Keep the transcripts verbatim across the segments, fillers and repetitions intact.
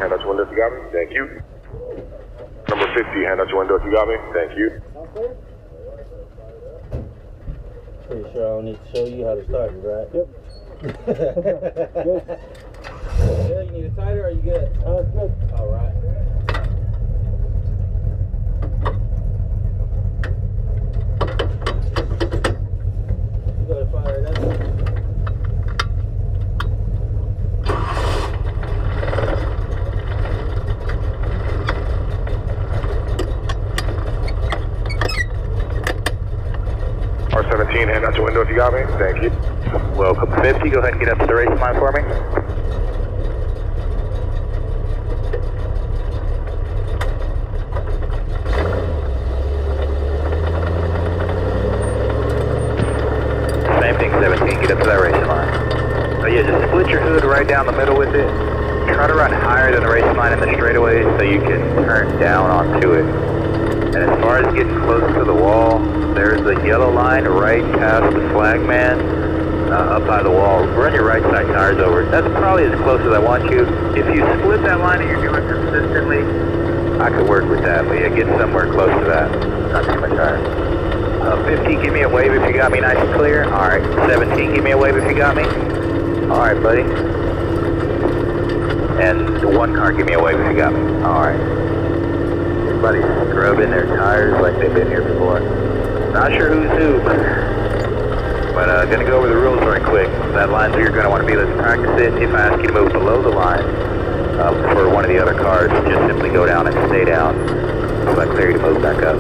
hand out your window if you got me. Thank you. Number fifty, hand out your window if you got me. Thank you. Pretty sure I don't need to show you how to start it, right? Yep. Good. Yeah, you need it tighter or are you good? Uh, good. All right. You gotta fire it up. R seventeen, hand out your window if you got me. Thank you. Welcome fifty, go ahead and get up to the racing line for me. Same thing, seventeen, get up to that racing line. So yeah, just split your hood right down the middle with it. Try to run higher than the racing line in the straightaway so you can turn down onto it. And as far as getting close to the wall, there's a yellow line right past the flagman uh, up by the wall. Run your right side tires over. That's probably as close as I want you. If you split that line and you're doing consistently, I could work with that. But yeah, get somewhere close to that. Not too much higher. Uh, fifty, give me a wave if you got me nice and clear. All right. seventeen, give me a wave if you got me. All right, buddy. And one car, give me a wave if you got me. All right. Everybody's scrubbing their tires like they've been here before. Not sure who's who, but uh, gonna go over the rules right quick. That line's where you're gonna want to be. Let's practice it. If I ask you to move below the line uh, for one of the other cars, just simply go down and stay down. So I clear you to move back up.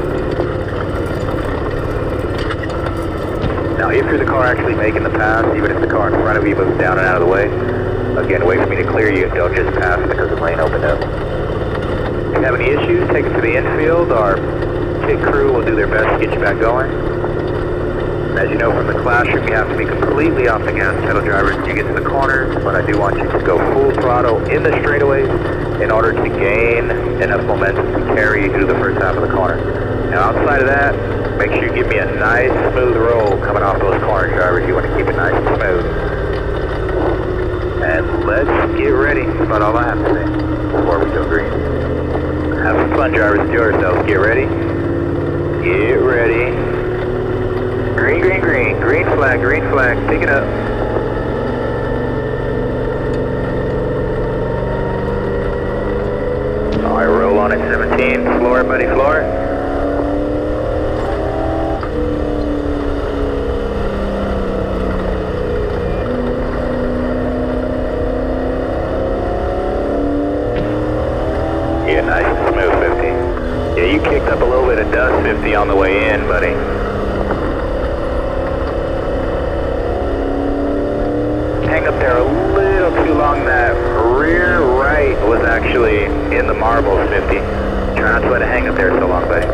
Now, if you're the car actually making the pass, even if the car in front of you moves down and out of the way, again, wait for me to clear you. Don't just pass because the lane opened up. If you have any issues, take it to the infield. Our pit crew will do their best to get you back going. As you know from the classroom, you have to be completely off the gas pedal, drivers, when you get to the corners, but I do want you to go full throttle in the straightaways in order to gain enough momentum to carry you through the first half of the corner. Now, outside of that, make sure you give me a nice, smooth roll coming off those corners, drivers. You want to keep it nice and smooth. And let's get ready. That's about all I have to say before we go green. Have some fun, drivers. Enjoy yourselves. Get ready. Get ready. Green, green, green. Green flag, green flag. Pick it up. All right, roll on it, seventeen. Floor it, buddy, floor it. Yeah, nice and smooth, fifty. Yeah, you kicked up a little bit of dust, fifty, on the way in, buddy. Hang up there a little too long. That rear right was actually in the marbles, fifty. Try not to let it hang up there so long, buddy.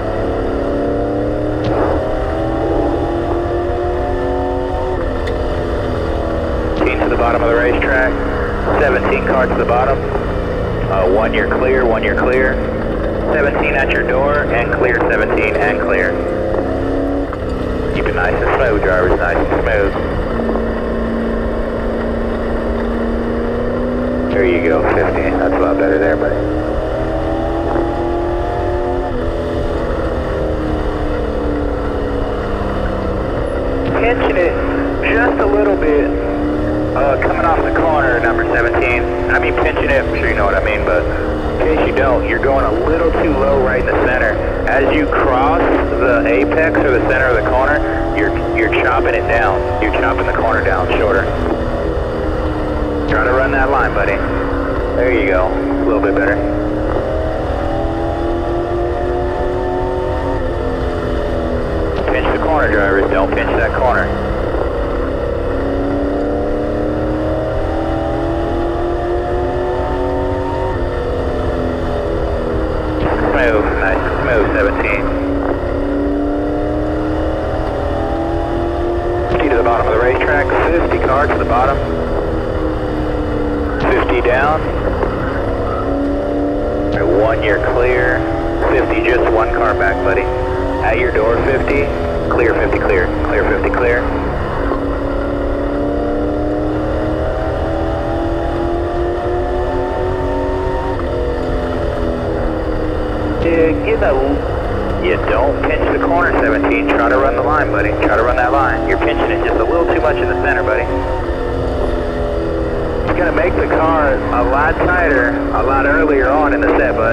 eighteen to the bottom of the racetrack. seventeen car to the bottom. Uh, one you're clear, one you're clear. seventeen at your door, and clear, seventeen, and clear. Keep it nice and smooth, drivers, nice and smooth. There you go, fifty. That's a lot better there, buddy. Pinching it just a little bit. Uh, coming off the corner, number seventeen. I mean, pinching it, I'm sure you know what I mean, but in case you don't, you're going a little too low right in the center. As you cross the apex or the center of the corner, you're you're chopping it down. You're chopping the corner down shorter. Try to run that line, buddy. There you go. A little bit better. Pinch the corner, drivers. Don't pinch that corner. Smooth, nice and smooth, seventeen. fifty to the bottom of the racetrack, fifty car to the bottom. fifty down. All right, one you're clear. fifty, just one car back, buddy. At your door, fifty. Clear, fifty, clear. Clear, fifty, clear. you get a, you don't pinch the corner, seventeen. Try to run the line, buddy. Try to run that line. You're pinching it just a little too much in the center, buddy. It's gonna make the car a lot tighter, a lot earlier on in the set, bud.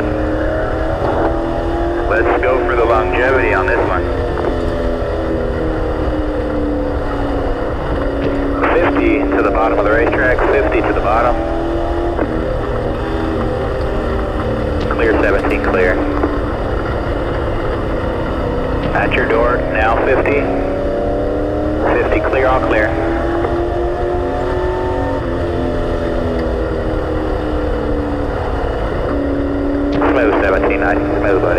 Let's go for the longevity on this one. fifty to the bottom of the racetrack, fifty to the bottom. Clear seventeen, clear. At your door, now fifty. fifty, clear, all clear. Smooth seventeen, nice and smooth, buddy.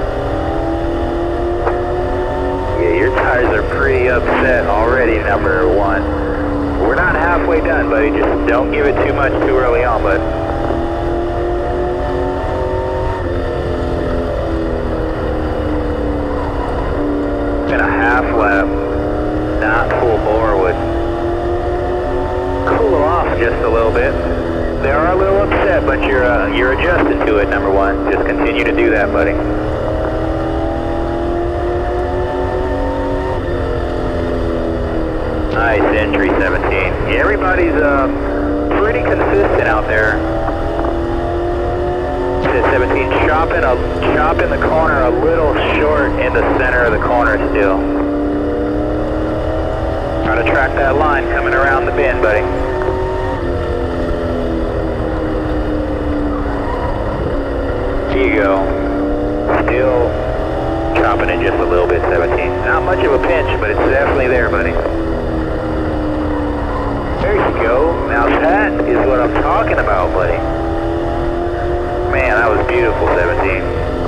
Yeah, your tires are pretty upset already, number one. We're not halfway done, buddy. Just don't give it too much too early on, bud. And a half lap, not full bore would cool them off just a little bit. They are a little upset, but you're uh, you're adjusting to it, number one. Just continue to do that, buddy. Nice entry, seventeen. Yeah, everybody's uh, pretty consistent out there. seventeen, chopping, a, chopping the corner a little short in the center of the corner still. Try to track that line coming around the bend, buddy. Here you go. Still chopping it just a little bit, seventeen. Not much of a pinch, but it's definitely there, buddy. There you go. Now that is what I'm talking about, buddy. Man, that was beautiful, seventeen.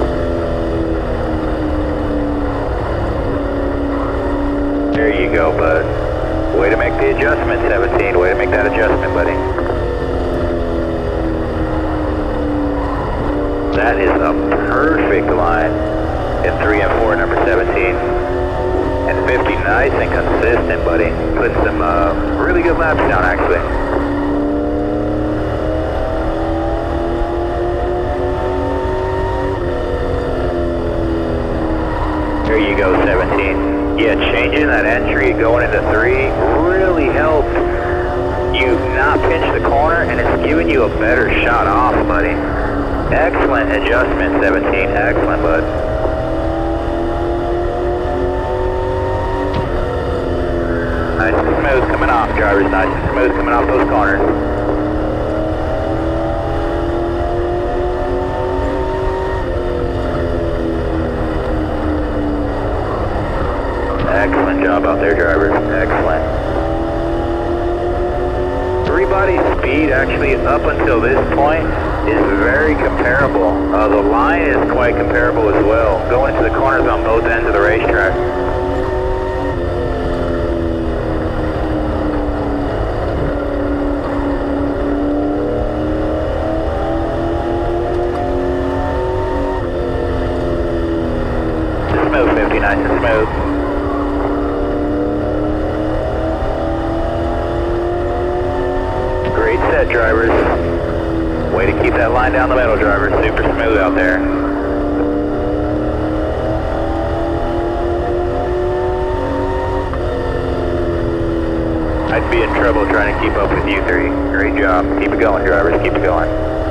There you go, bud. Way to make the adjustment, seventeen. Way to make that adjustment, buddy. That is a perfect line in three and four, number seventeen. And fifty, nice and consistent, buddy. Putting some uh, really good laps down, actually. There you go, seventeen. Yeah, changing that entry going into three really helped you not pinch the corner, and it's giving you a better shot off, buddy. Excellent adjustment, seventeen. Excellent, bud. Nice and smooth coming off, drivers. Nice and smooth coming off those corners. Excellent job out there, drivers. Excellent. Everybody's speed, actually, up until this point, is very comparable. Uh, the line is quite comparable as well, going into the corners on both ends of the racetrack. Smooth, fifty, nice and smooth. Great set, drivers. Way to keep that line down the middle, drivers. Super smooth out there. I'd be in trouble trying to keep up with you three. Great job. Keep it going, drivers. Keep it going.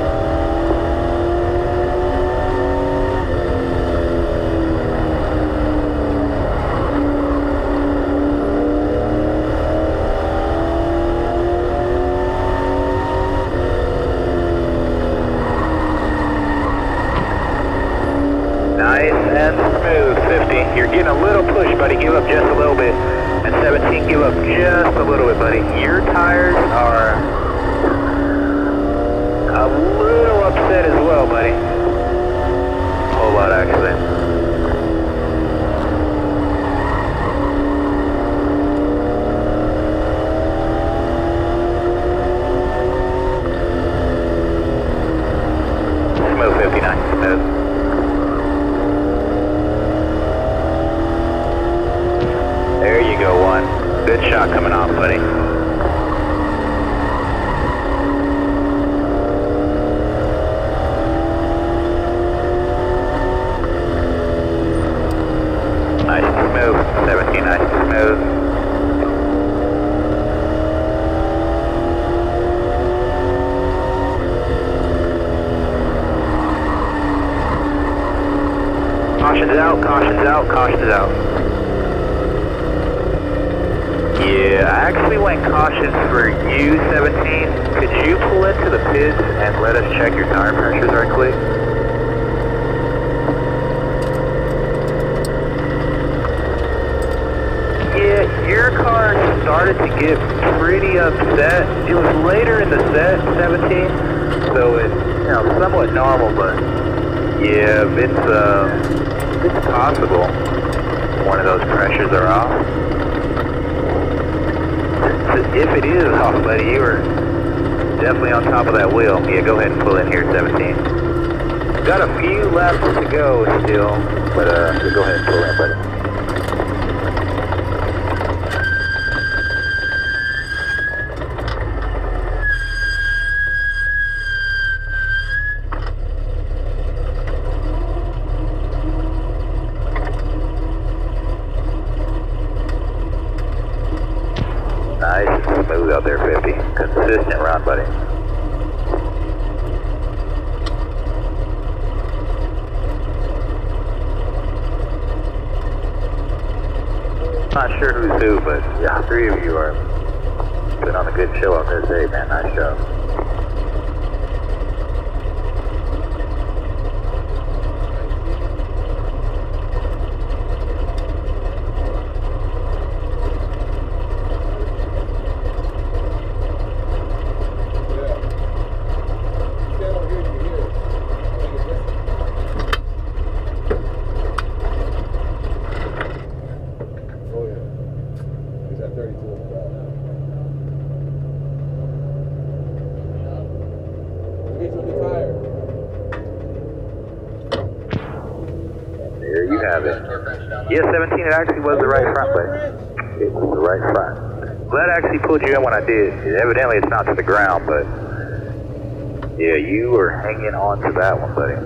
And smooth, fifty. You're getting a little push, buddy. Give up just a little bit. And seventeen, give up just a little bit, buddy. Your tires are a Caution's out, caution's out, caution's out. Yeah, I actually went caution for you, seventeen. Could you pull into the pits and let us check your tire pressures right quick? Yeah, your car started to get pretty upset. It was later in the set, seventeen, so it's, you know, somewhat normal, but yeah, it's, uh, it's possible one of those pressures are off. If it is off, buddy, you are definitely on top of that wheel. Yeah, go ahead and pull in here, seventeen. Got a few laps to go still, but uh, go ahead and pull in, buddy. Nice and smooth out there, fifty. Consistent run, buddy. Not sure who's who, but yeah, three of you are putting on a good show on this day, man. Nice job. There you have it. Yeah, seventeen, it actually was the right front, but it was the right front. Glad I actually pulled you in when I did. Evidently it's not to the ground, but yeah, you were hanging on to that one, buddy.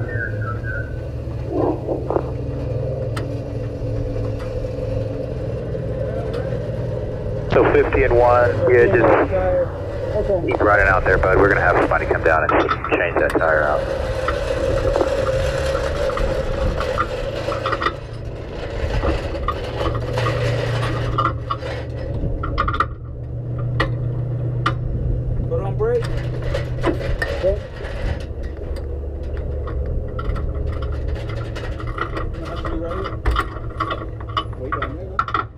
So fifty and one, yeah, just keep riding out there, bud. We're gonna have somebody come down and change that tire out. Put on brake. Okay. Actually, right here. Wait down there.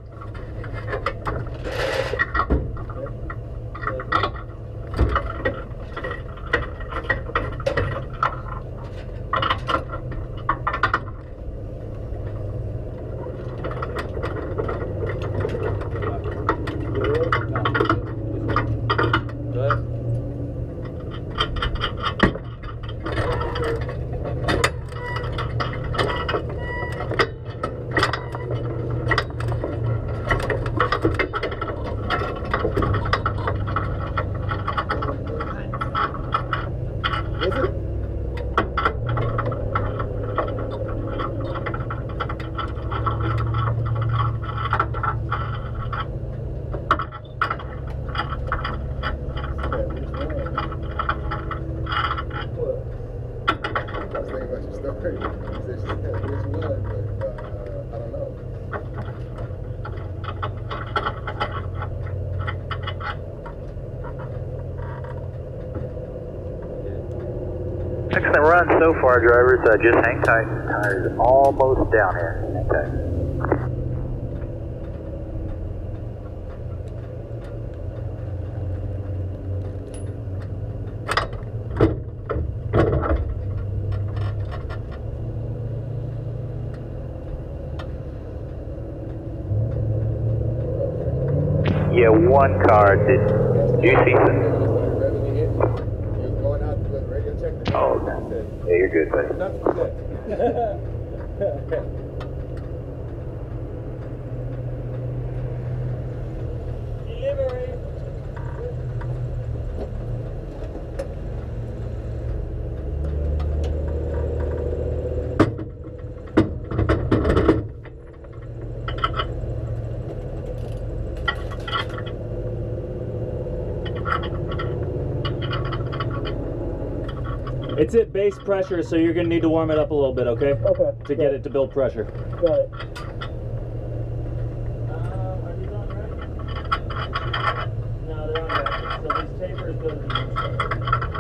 Excellent run so far, drivers. Uh, just hang tight. Tires almost down here. Hang tight. Yeah, one car did. Do you see some? Oh, okay. Yeah, you're good, buddy. It's at base pressure, so you're going to need to warm it up a little bit, okay? Okay. To get it to build pressure. Got it. No, they're on back. So these tapers go to the inside.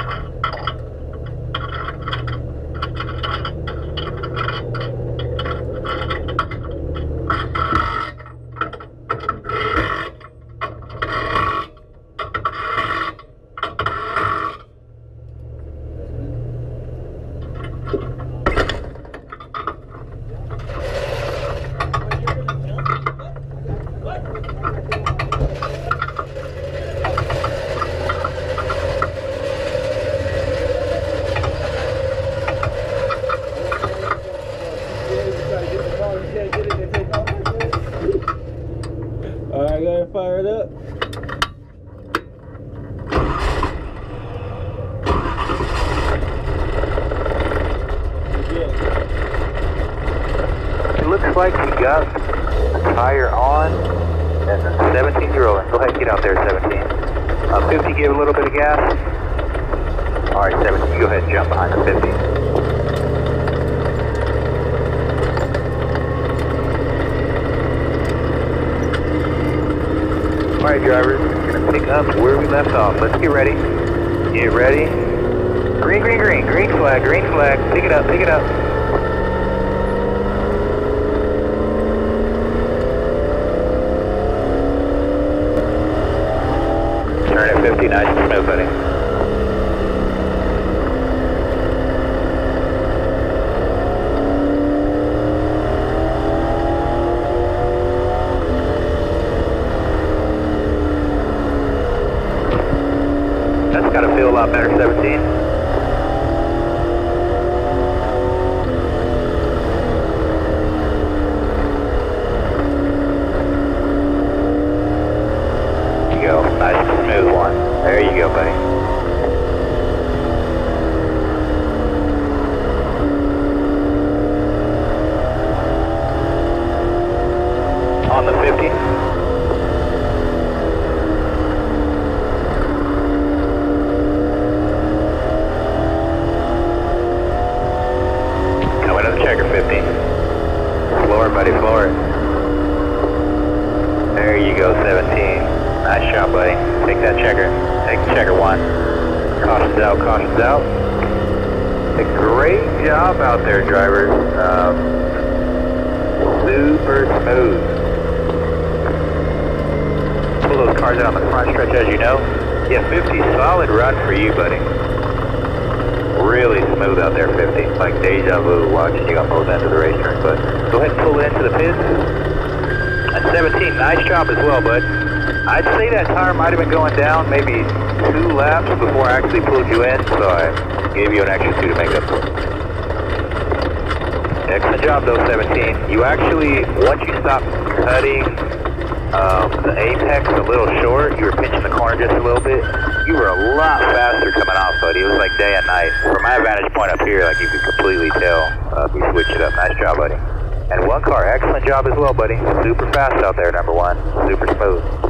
Alright, go ahead and fire it up. It looks like you got the tire on, and then seventeen you're rolling. Go ahead and get out there, seventeen. Uh, fifty, give a little bit of gas. Alright, seventeen, go ahead and jump behind the fifty. Alright, drivers, we're going to pick up where we left off. Let's get ready. Get ready. Green, green, green. Green flag, green flag. Pick it up, pick it up. Turn at fifty, nice and smooth, buddy. That's got to feel a lot better, seventeen. There you go, nice and smooth one. There you go, buddy. On the fifty. Checker fifty. Floor it, buddy, floor it. There you go, seventeen. Nice shot, buddy. Take that checker. Take the checker one. Cautions out, cautions out. A great job out there, drivers. Um, super smooth. Pull those cars out on the front stretch, as you know. Yeah, fifty, solid run for you, buddy. Really smooth out there, fifty. Like deja vu watching you on both ends of the racetrack. But go ahead and pull it into the pits. And seventeen, nice job as well, bud. I'd say that tire might have been going down maybe two laps before I actually pulled you in, so I gave you an extra two to make up for it. Excellent job though, seventeen. You actually, once you stopped cutting um, the apex a little short, you were pinching the corner just a little bit. You were a lot faster coming off, buddy. It was like day and night. From my vantage point up here, like you could completely tell uh, we switched it up. Nice job, buddy. And one car, excellent job as well, buddy. Super fast out there, number one. Super smooth.